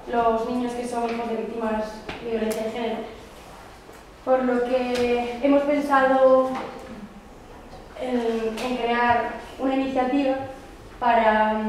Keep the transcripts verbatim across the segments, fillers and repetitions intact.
los niños que son hijos de víctimas de violencia de género. Por lo que hemos pensado en, en crear una iniciativa para,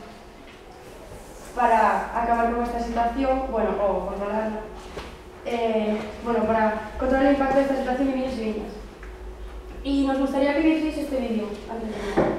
para acabar con esta situación, bueno, o controlarla, eh, bueno, para controlar el impacto de esta situación en niños y niñas. Y nos gustaría que vieseis este vídeo antes de empezar.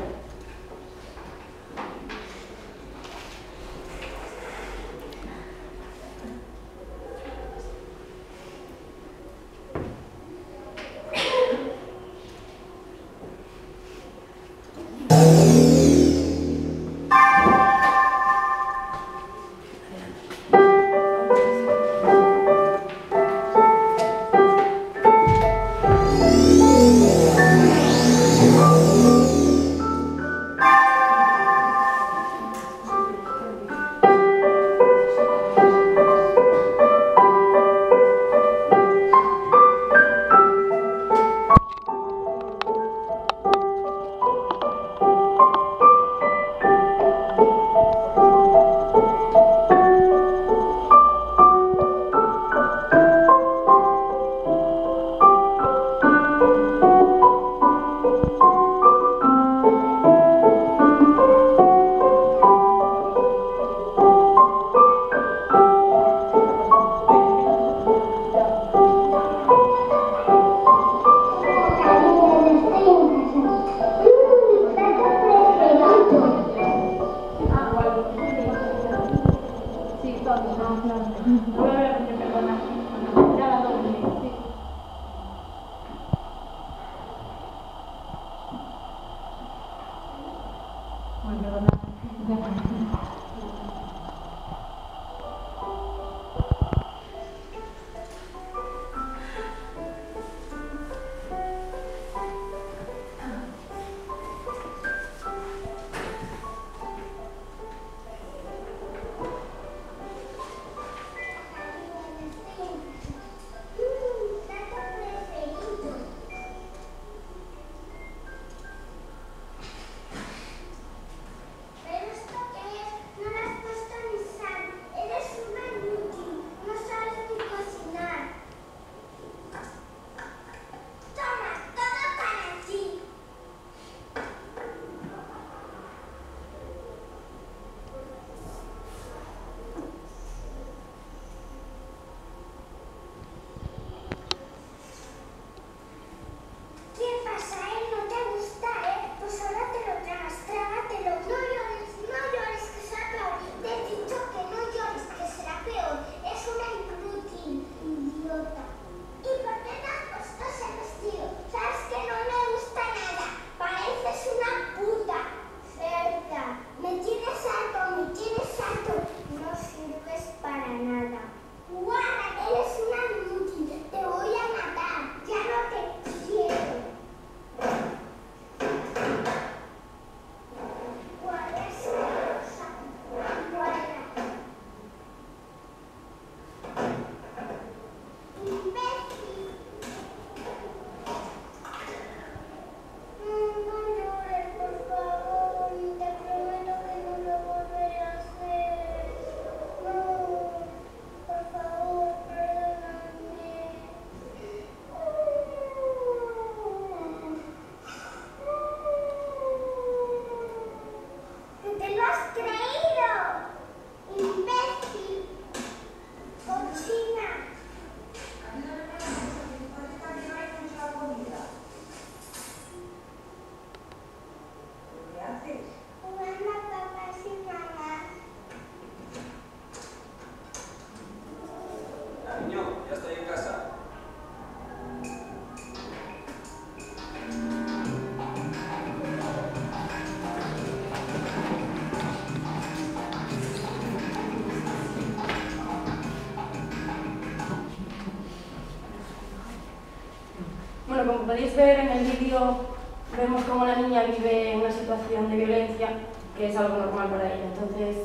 Bueno, como podéis ver en el vídeo, vemos cómo la niña vive una situación de violencia, que es algo normal para ella. Entonces,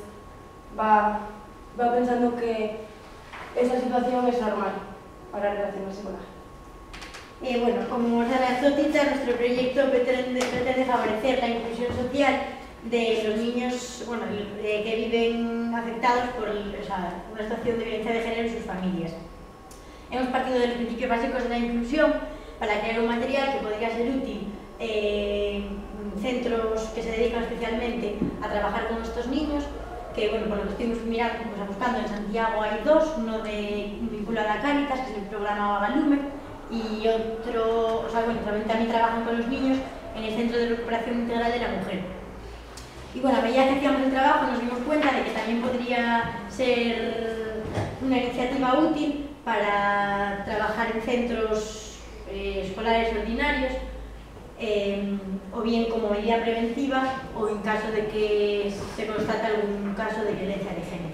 va, va pensando que esa situación es normal para relacionarse con la gente. Eh, bueno, como os adelantó Tita, nuestro proyecto pretende, pretende favorecer la inclusión social de los niños bueno, eh, que viven afectados por el, o sea, una situación de violencia de género en sus familias. Hemos partido de los principios básicos de la inclusión para crear un material que podría ser útil eh, en centros que se dedican especialmente a trabajar con estos niños, que bueno, por lo que estuvimos mirando, pues, buscando en Santiago hay dos, uno de, vinculado a Cáritas, que es el programa Vagalume, y otro, o sea, bueno, también trabajan con los niños en el Centro de Recuperación Integral de la Mujer. Y bueno, a medida que hacíamos el trabajo nos dimos cuenta de que también podría ser una iniciativa útil para trabajar en centros eh, escolares ordinarios, eh, o bien como medida preventiva o en caso de que se constate algún caso de violencia de género.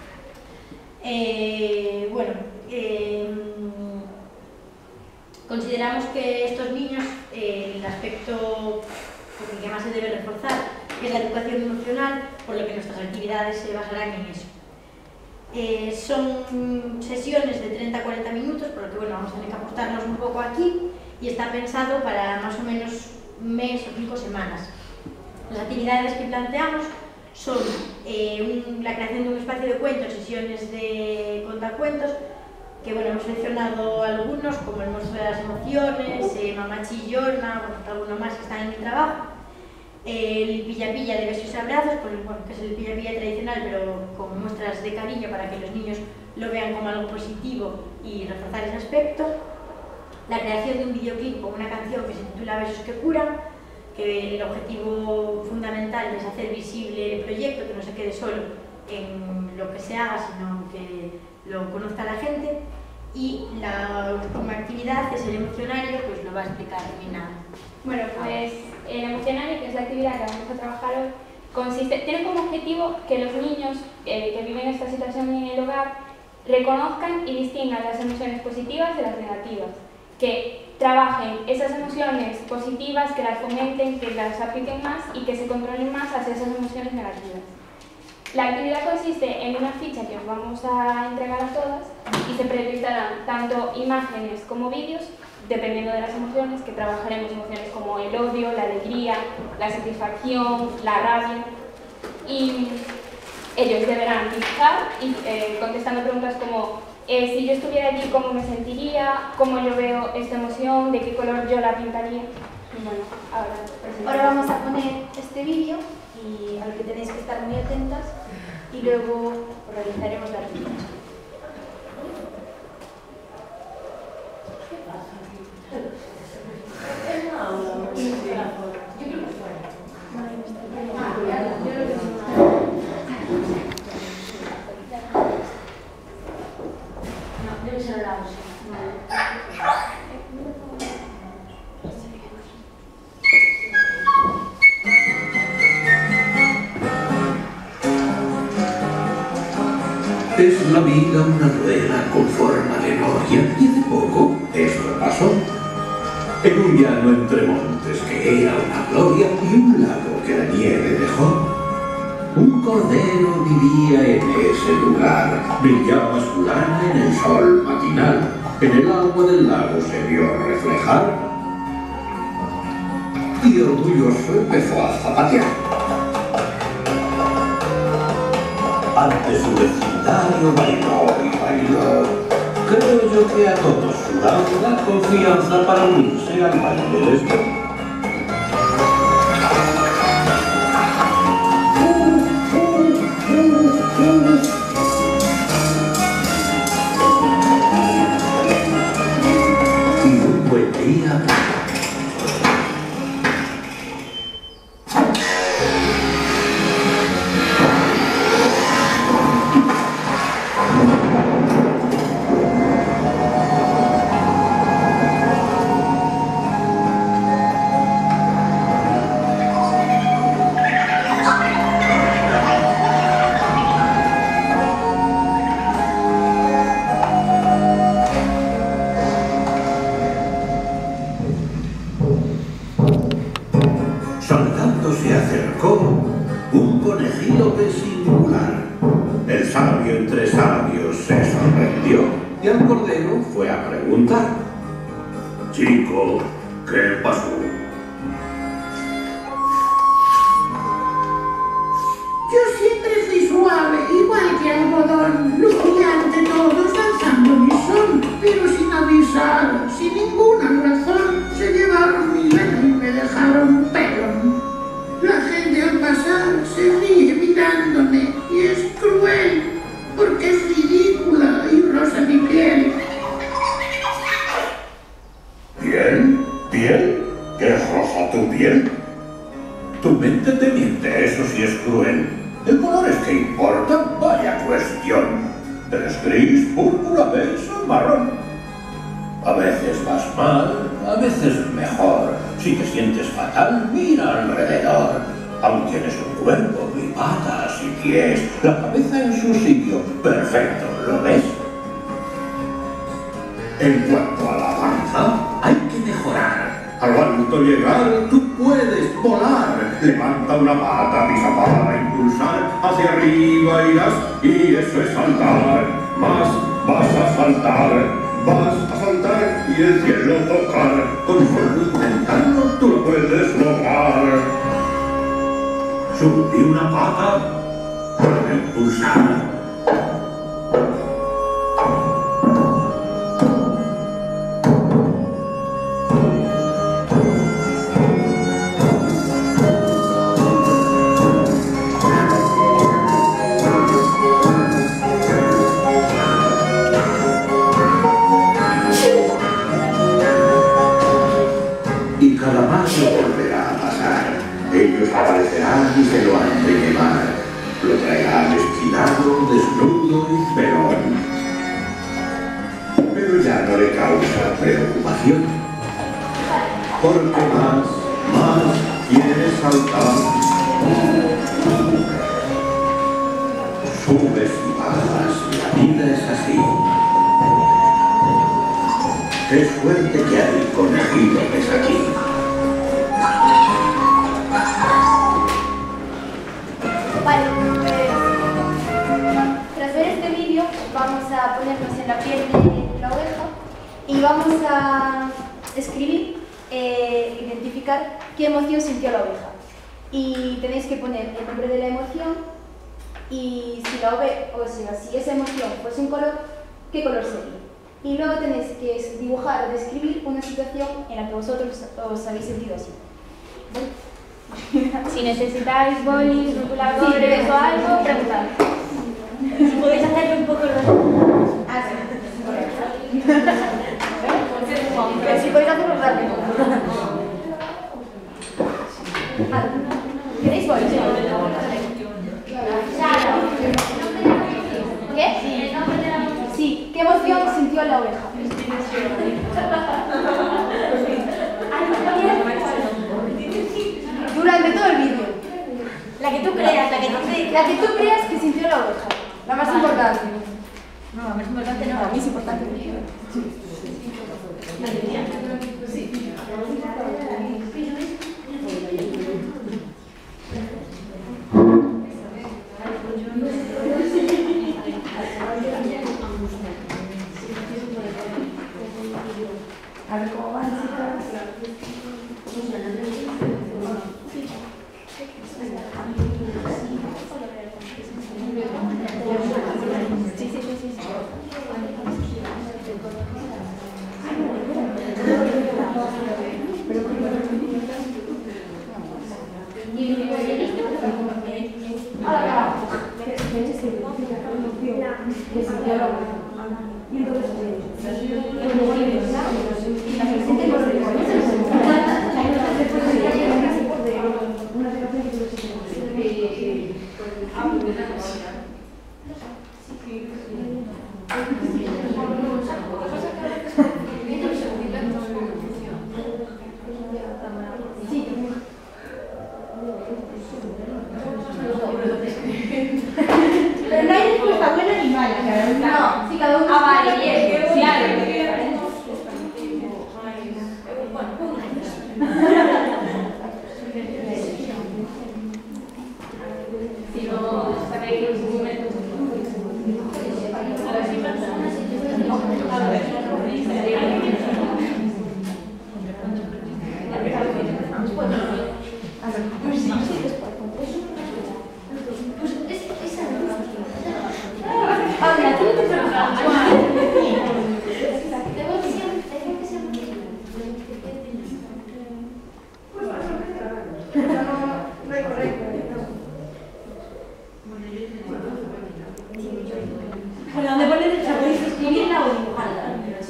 Eh, bueno, eh, consideramos que estos niños, eh, el aspecto que más se debe reforzar es la educación emocional, por lo que nuestras actividades se basarán en eso. Eh, son sesiones de treinta a cuarenta minutos, por lo que bueno, vamos a tener que ajustarnos un poco aquí, y está pensado para más o menos un mes o cinco semanas. Las actividades que planteamos son eh, un, la creación de un espacio de cuentos, sesiones de contacuentos, que bueno, hemos seleccionado algunos, como el monstruo de las emociones, eh, Mamachi y Yorna, bueno, algunos más que están en mi trabajo. El pilla-pilla de besos y abrazos, pues, bueno, que es el pilla-pilla tradicional, pero con muestras de cariño para que los niños lo vean como algo positivo y reforzar ese aspecto. La creación de un videoclip con una canción que se titula Besos que curan, que el objetivo fundamental es hacer visible el proyecto, que no se quede solo en lo que se haga, sino que lo conozca la gente. Y la última actividad es el emocionario, pues lo va a explicar Mina. Bueno, pues el emocionario, que es la actividad que vamos a trabajar hoy, consiste, tiene como objetivo que los niños eh, que viven esta situación en el hogar reconozcan y distingan las emociones positivas de las negativas, que trabajen esas emociones positivas, que las fomenten, que las apliquen más y que se controlen más hacia esas emociones negativas. La actividad consiste en una ficha que os vamos a entregar a todas y se proyectarán tanto imágenes como vídeos, dependiendo de las emociones, que trabajaremos emociones como el odio, la alegría, la satisfacción, la rabia, y ellos deberán dibujar y eh, contestando preguntas como eh, si yo estuviera allí, ¿cómo me sentiría? ¿Cómo yo veo esta emoción? ¿De qué color yo la pintaría? Y bueno, ahora, ahora vamos a poner este vídeo y al que tenéis que estar muy atentas y luego realizaremos la revisión. Es la vida una rueda con forma de noria, y hace poco eso pasó. En un llano entre montes que era una gloria y un lago que la nieve dejó. Un cordero vivía en ese lugar, brillaba su lana en el sol matinal, en el agua del lago se vio reflejar y orgulloso empezó a zapatear. Ante su vecindario bailó y bailó. Creo yo que a todos su da la confianza para unirse al baile del esto. Y un buen día se acercó un conejillo singular. El sabio entre sabios se sorprendió y al cordero fue a preguntar: chico, ¿qué pasó? Yo siempre fui suave, igual ves gris, púrpura, beige o marrón. A veces vas mal, a veces mejor. Si te sientes fatal, mira alrededor. Aún tienes un cuerpo y patas y pies, la cabeza en su sitio. Perfecto, ¿lo ves? En cuanto a la danza, hay que mejorar. Al alto llegar, tú puedes volar. Levanta una pata, pisa para impulsar. Hacia arriba irás y eso es saltar. Más vas a saltar. Vas a saltar y el cielo tocar. Con solo intentarlo tú lo puedes lograr. Subí una pata para impulsar. Ellos aparecerán y se lo han de quemar. Lo traerán esquinado, desnudo y pelón. Pero ya no le causa preocupación. Porque más, más quiere saltar. Subes y bajas, la vida es así. Qué suerte que hay conejito que es aquí. Vale, pues tras ver este vídeo vamos a ponernos en la piel de la oveja y vamos a escribir, eh, identificar qué emoción sintió la oveja. Y tenéis que poner el nombre de la emoción y si la oveja, o sea, si esa emoción fuese un color, qué color sería. Y luego tenéis que dibujar o describir una situación en la que vosotros os habéis sentido así. ¿Vale? Si necesitáis bolis, rotuladores sí, o algo, preguntad. Si podéis hacerlo un poco rápido. Ah, sí. Si podéis hacerlo rápido. ¿Queréis bolis? ¿Qué? Sí. ¿Qué emoción sintió la oveja? Durante todo el vídeo. La que tú creas, la que tú creas. La que tú creas que sintió la oveja. La más vale. importante. No, la más importante no. A mí es importante. A ver cómo van, chicas. Sí, sí, sí, sí. Pero no hay respuesta buena ni mala. No, sí, cada uno. Ah, vale, bien. Claro. Si no sabéis los momentos. Bueno, ¿dónde pones el podéis escribirla o dibujarla?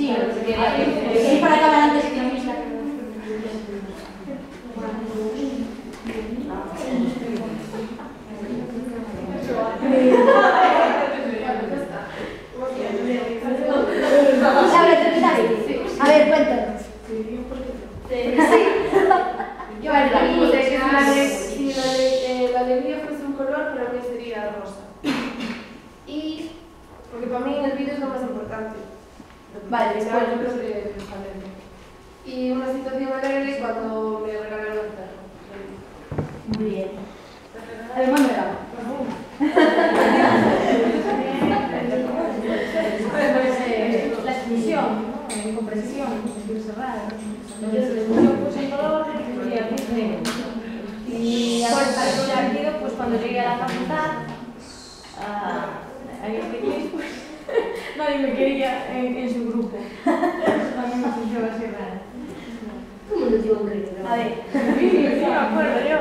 Porque para mí el vídeo es lo más importante. Vale, después. Yo creo que es talento. Y una situación alegre cuando me regalaron el perro. Muy bien. Además me da. La expresión, ¿no? La incompresión, escribir cerrada. Yo puse en color y negro. Y ahora para el partido, pues cuando llegué a la facultad, ah, ahí este clip, pues nadie me quería en, en su grupo. A mí me puso así rara. ¿Cómo no tengo un grito? A ver, sí, me acuerdo yo.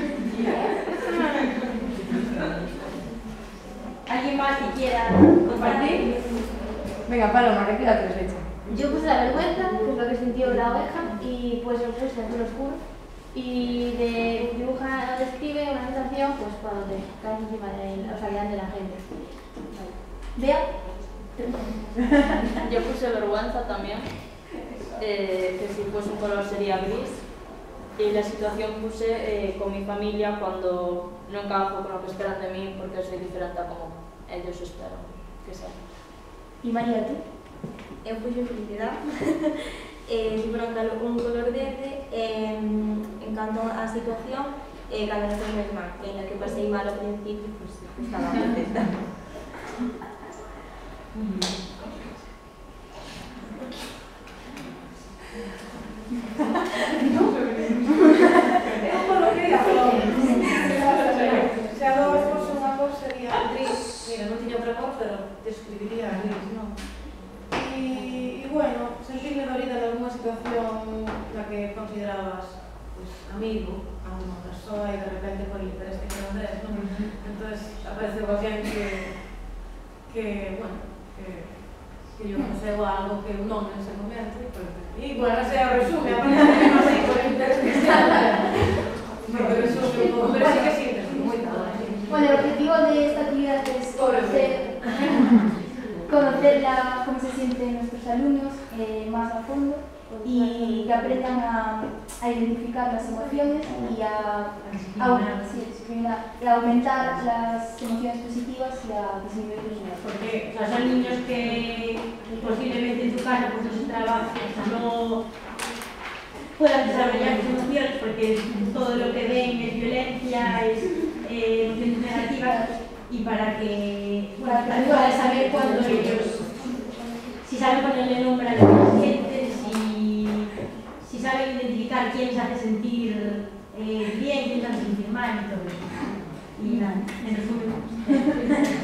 ¿Alguien más que quiera compartir? Venga, Paloma, ¿qué queda tres hecho? Yo puse la vergüenza, que es lo que sintió la oveja, y pues lo puse azul oscuro. Y de dibuja, describe una sensación, pues cuando te caes encima de él, o sea, delante de la gente. Vea. Yo puse vergüenza también, eh, que si fuese un color sería gris. Y la situación puse eh, con mi familia cuando no encajo con lo que esperan de mí porque soy diferente a como ellos esperan que sea. ¿Y María, tú? Eu puxo felicidade, eh, si for un, calo, un color verde, eh, en canto a situación, eh, cando non foi mesma, en la que pasei mal ao principio, pues, estaba contenta. Eu coloquei a flor. Se a dor fose unha cor sería gris. Mira, non tiña outra cor, pero te escribiría gris, non? Y, y bueno, sentirme dolida en alguna situación na que considerabas pues, amigo a unha persoa e de repente por el interés que non ves, non? Entonces aparece alguén que, que, bueno, que, que yo consigo algo que un non en ese momento e, pues, y bueno, se resume, aparte de que non sei por el interés que está, porque resume un pouco, pero sí que sientes moito. Bueno, el objetivo de esta actividad es conocer, conocer la, cómo se sienten nuestros alumnos eh, más a fondo y que aprendan a, a identificar las emociones y a, a, sí, discriminar, y a aumentar las emociones positivas y a disminuir los negativos. Porque o sea, son niños que posiblemente en tu casa pues, no se trabaja, o sea, no puedan desarrollar sus emociones porque todo lo que ven es violencia, es eh, emociones negativas y para que, bueno, para, para saber cuándo ellos, si saben ponerle nombre a lo que sienten, si, si saben identificar quién les hace sentir eh, bien, quién les hace sentir mal y todo eso. Y nada, en resumen.